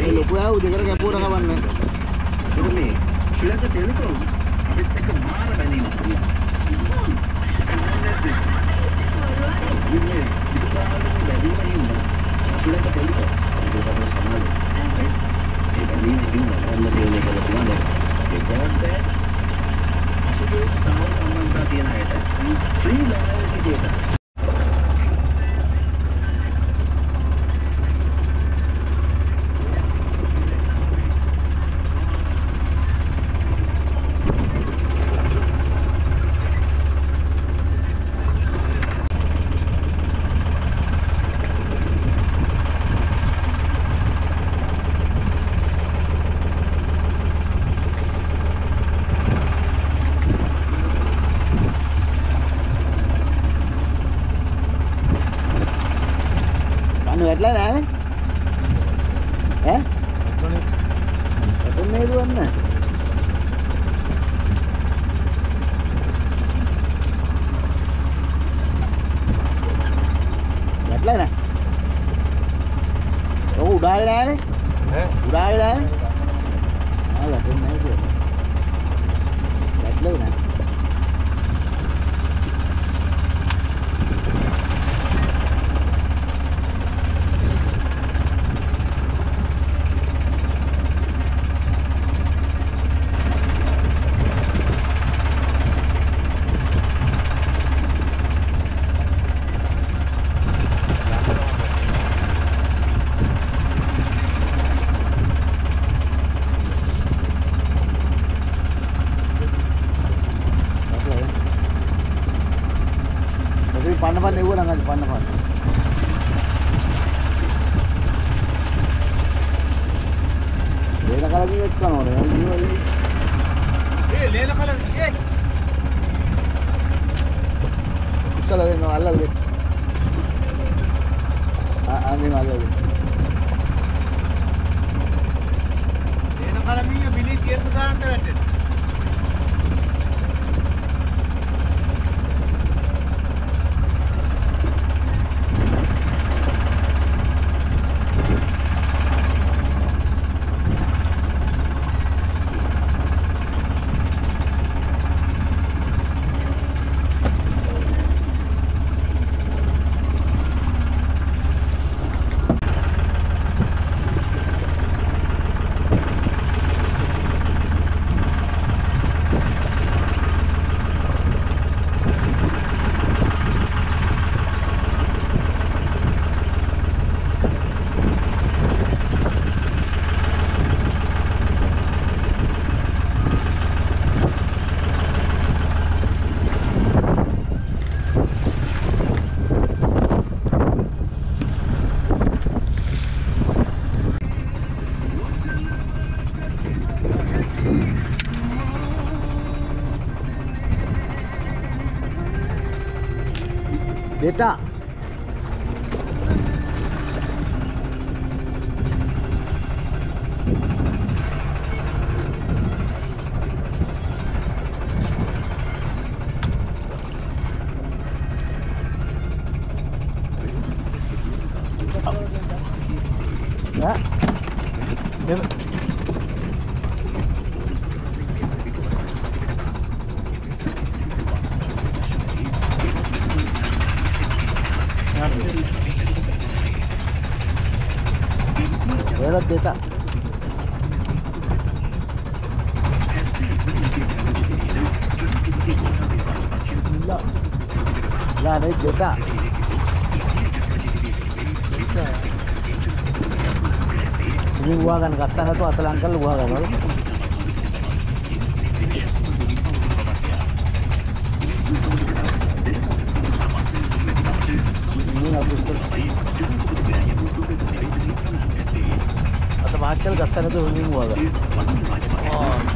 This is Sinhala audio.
මේ ලොකු ආව දෙකට කැපුවට කවන්නේ. ඒක මේ ශ්‍රී ලංකා ටෙලිකොම් අපිත් එක්ක මාර බැඳීමක් තියෙනවා. ඉන්නේ විතරක් බැඳීම ඉන්න. ශ්‍රී ලංකා ටෙලිකොම් ඒකට සමාන. ඒ බැඳීම ඉන්න ඔන්න දෙන්නේ කියලා තියෙනවා. ඒකත් අසුබේ තව සම්බන්ධතාවය තියෙන අයට ෆ්‍රී ලයිව් විදියට වැටලා නැහැ ඈ එතන නේද වන්න වැටලා නැහැ ඔව් උඩාවේ නැහැනේ ඈ උඩාවේ නැහැ ආ වැටෙන්නේ නැහැ කියලා වැටලා නැහැ pandan ewa lang kasi pandan. Lena kalagi wet kan ore. Lena kalagi. Usala no allal. Ani allal. Lena kalagi bili kiyatu daannට වැටෙන. Data. Ya. Berat data. Lah naik data. Ini gua kan kat sana tuh atal angkal gua kan. Ini aku atau macam kat sana tuh ini gua kan. Oh.